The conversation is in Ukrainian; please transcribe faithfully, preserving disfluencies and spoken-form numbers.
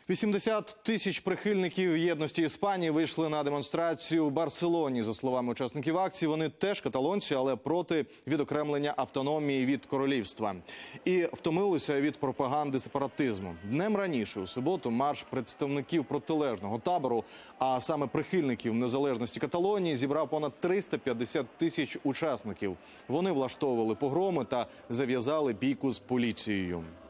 вісімдесят тисяч прихильників єдності Іспанії вийшли на демонстрацію в Барселоні. За словами учасників акції, вони теж каталонці, але проти відокремлення автономії від королівства. І втомилися від пропаганди сепаратизму. Днем раніше, у суботу, марш представників протилежного табору, а саме прихильників незалежності Каталонії, зібрав понад триста п'ятдесят тисяч учасників. Вони влаштовували погроми та зав'язали бійку з поліцією.